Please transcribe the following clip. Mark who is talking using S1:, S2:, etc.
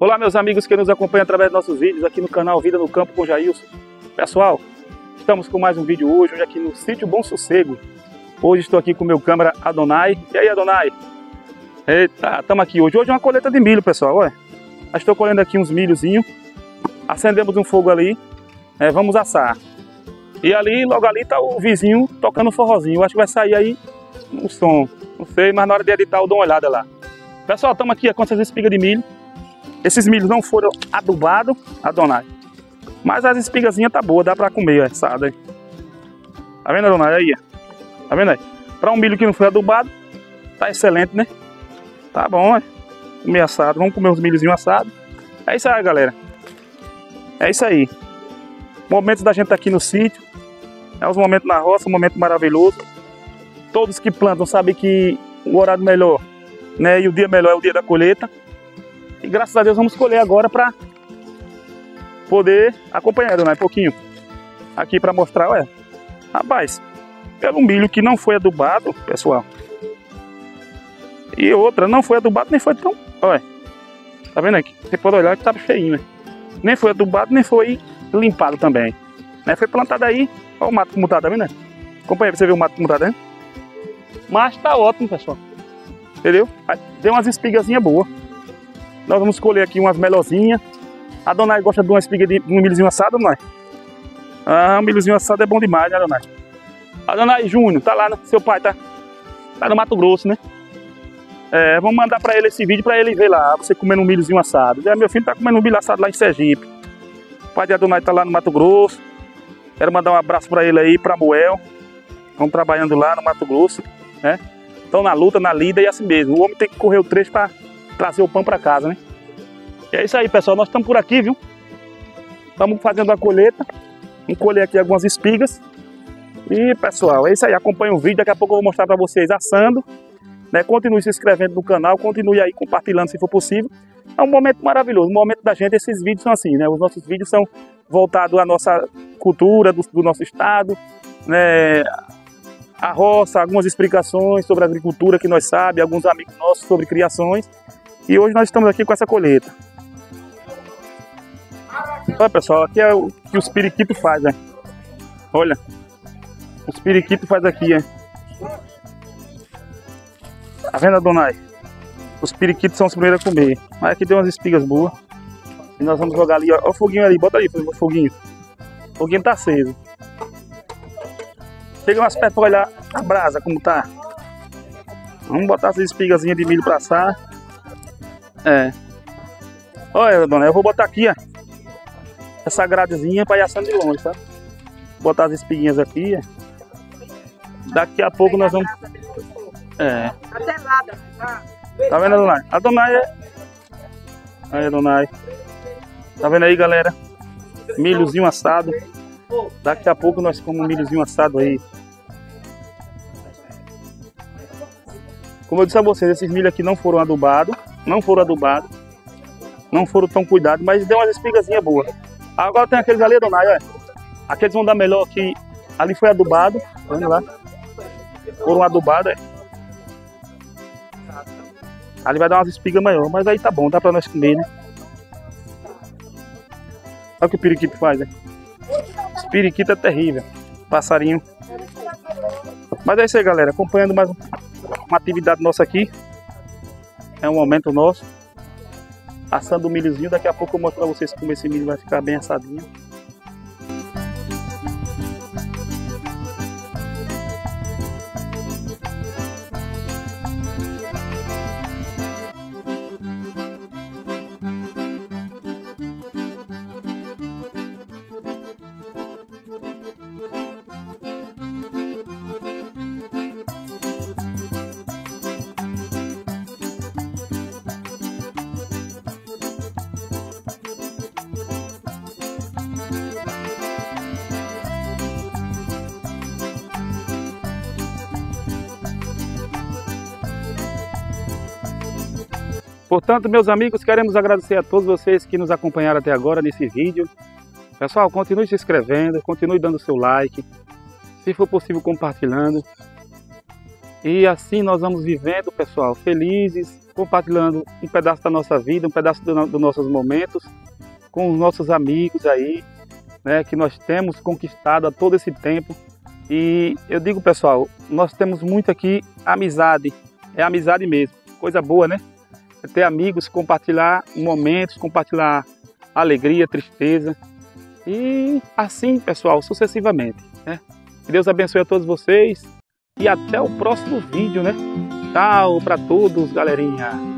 S1: Olá meus amigos que nos acompanham através dos nossos vídeos aqui no canal Vida no Campo com Jailson. Pessoal, estamos com mais um vídeo hoje aqui no sítio Bom Sossego. Hoje estou aqui com o meu câmera Adonai. E aí Adonai? Eita, estamos aqui hoje. Hoje é uma colheita de milho, pessoal, olha. Estou colhendo aqui uns milhozinhos. Acendemos um fogo ali, vamos assar. E ali, logo ali está o vizinho tocando um forrozinho. Eu acho que vai sair aí um som, não sei, mas na hora de editar eu dou uma olhada lá. Pessoal, estamos aqui com essas espigas de milho. Esses milhos não foram adubados, Adonai. Mas as espigazinhas tá boa, dá pra comer, assada aí. Tá vendo, Adonai? Aí, tá vendo aí? Pra um milho que não foi adubado, tá excelente, né? Tá bom, comer assado. Vamos comer uns milhozinhos assados. É isso aí, galera. É isso aí. Momentos da gente aqui no sítio. É os momentos na roça, um momento maravilhoso. Todos que plantam sabem que o horário melhor, né, e o dia melhor é o dia da colheita. E graças a Deus vamos colher agora para poder acompanhar, né, um pouquinho aqui para mostrar, olha. Rapaz, pelo milho que não foi adubado, pessoal. E outra, não foi adubado, nem foi tão, olha. Tá vendo aqui? Você pode olhar que tá cheinho, né? Nem foi adubado, nem foi limpado também. Né? Foi plantado aí, olha o mato como tá, tá vendo? Acompanha pra você ver o mato como tá, né? Mas tá ótimo, pessoal. Entendeu? Deu umas espigazinhas boas. Nós vamos escolher aqui umas melhorzinhas. A Adonai gosta de uma espiga de um milhozinho assado, não é? Ah, um milhozinho assado é bom demais, né, Adonai? Adonai Júnior, tá lá, seu pai tá no Mato Grosso, né? Vamos mandar pra ele esse vídeo pra ele ver lá, você comendo um milhozinho assado. Meu filho tá comendo um milho assado lá em Sergipe. O pai de Adonai tá lá no Mato Grosso. Quero mandar um abraço pra ele aí, pra Moel. Estão trabalhando lá no Mato Grosso, né? Estão na luta, na lida e assim mesmo. O homem tem que correr o trecho pra trazer o pão para casa, né? E é isso aí, pessoal. Nós estamos por aqui, viu? Estamos fazendo a colheita. Vamos colher aqui algumas espigas. E, pessoal, é isso aí. Acompanha o vídeo. Daqui a pouco eu vou mostrar para vocês assando. Né? Continue se inscrevendo no canal. Continue aí compartilhando se for possível. É um momento maravilhoso. O momento da gente, esses vídeos são assim, né? Os nossos vídeos são voltados à nossa cultura, do nosso estado, né? A roça, algumas explicações sobre a agricultura que nós sabemos, alguns amigos nossos sobre criações. E hoje nós estamos aqui com essa colheita. Olha, pessoal, aqui é o que os periquitos fazem, né? Olha, os periquitos fazem aqui, né? Tá vendo, Adonai? Os periquitos são os primeiros a comer. Mas aqui tem umas espigas boas. E nós vamos jogar ali, ó. Olha o foguinho ali, bota ali o foguinho. O foguinho tá aceso. Chega mais perto para olhar a brasa como tá. Vamos botar essas espigazinhas de milho para assar. Olha, dona, eu vou botar aqui, ó, essa gradezinha para ir assando de longe, tá? Vou botar as espiguinhas aqui, ó. Daqui a pouco nós vamos... Tá vendo, Adonai? Adonai Aí, Adonai. Tá vendo aí, galera? Milhozinho assado. Daqui a pouco nós comemos um milhozinho assado aí. Como eu disse a vocês, esses milhos aqui não foram adubados. Não foram tão cuidados, mas deu umas espigazinhas boas. Agora tem aqueles ali, Adonai, olha. Aqueles vão dar melhor que ali foi adubado. Tá vendo lá? Foram adubados, Ali vai dar umas espigas maiores, mas aí tá bom, dá pra nós comer, né? Olha o que o periquito faz, né? Esse periquito é terrível. Passarinho. Mas é isso aí, galera. Acompanhando mais uma atividade nossa aqui. É um momento nosso. Assando o milhozinho. Daqui a pouco eu mostro pra vocês como esse milho vai ficar bem assadinho. Portanto, meus amigos, queremos agradecer a todos vocês que nos acompanharam até agora nesse vídeo. Pessoal, continue se inscrevendo, continue dando seu like, se for possível compartilhando. E assim nós vamos vivendo, pessoal, felizes, compartilhando um pedaço da nossa vida, um pedaço dos nossos momentos com os nossos amigos aí, né, que nós temos conquistado há todo esse tempo. E eu digo, pessoal, nós temos muito aqui amizade, é amizade mesmo, coisa boa, né? É ter amigos, compartilhar momentos, compartilhar alegria, tristeza e assim, pessoal, sucessivamente, né? Que Deus abençoe a todos vocês e até o próximo vídeo, né? Tchau para todos, galerinha!